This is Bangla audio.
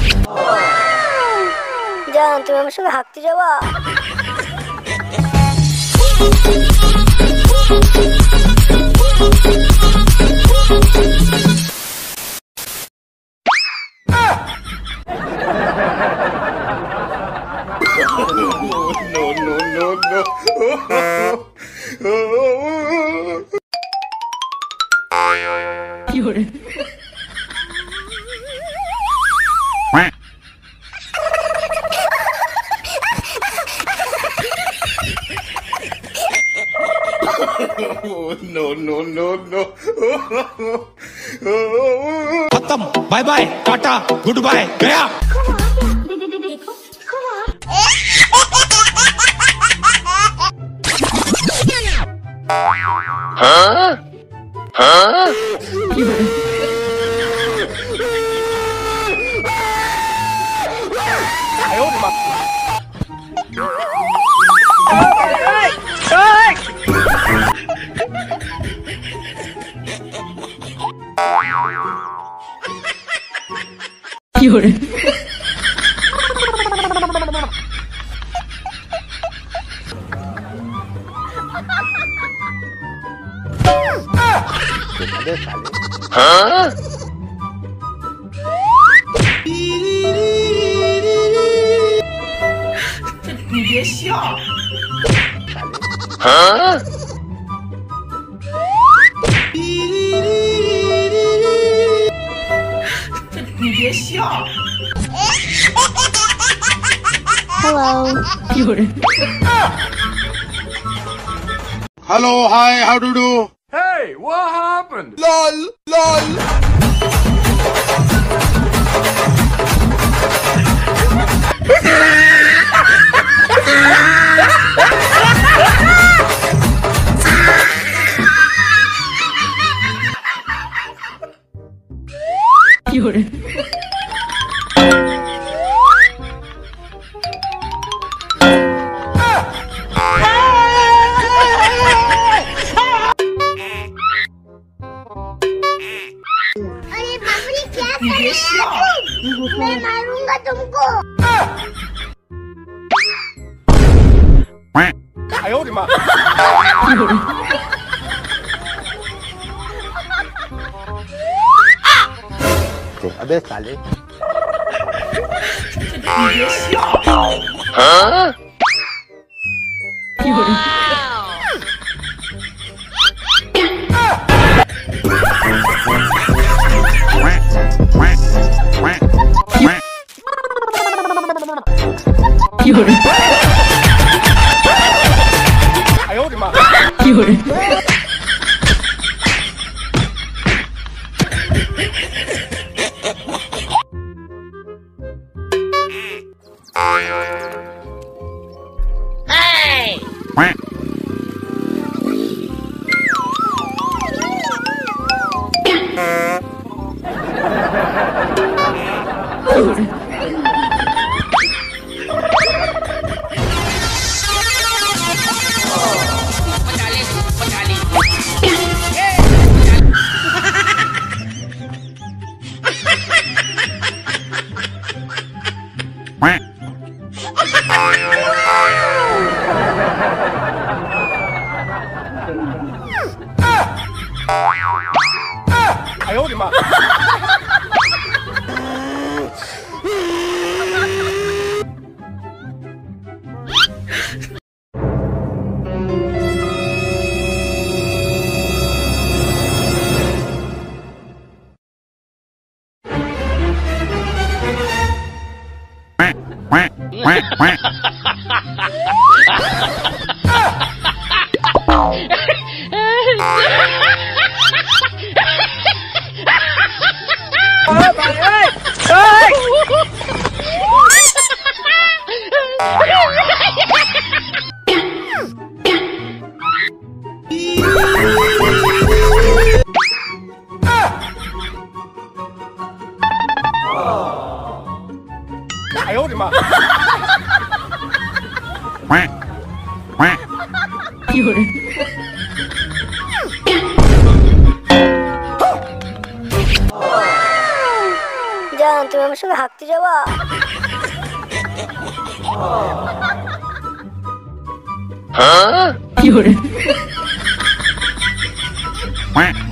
জান, তুমি আমার সঙ্গে হাঁটতে যাবা? खत्म, bye bye, tata, good bye, गया। हाँ? हाँ? हाँ? 你别笑。 हाँ? 你别笑。 Hello. Hello, hi, how do you do? Hey, what happened? LOL, LOL. अरे बाप रे, क्या कर ये रहे हो? मैं मारूंगा तुमको। 哎呦我的妈！अबे साले हाँ?哎呦我的妈哎呦我的妈有人জান, তুমি আমার সঙ্গে হাঁকতে যাবা? কি hore quack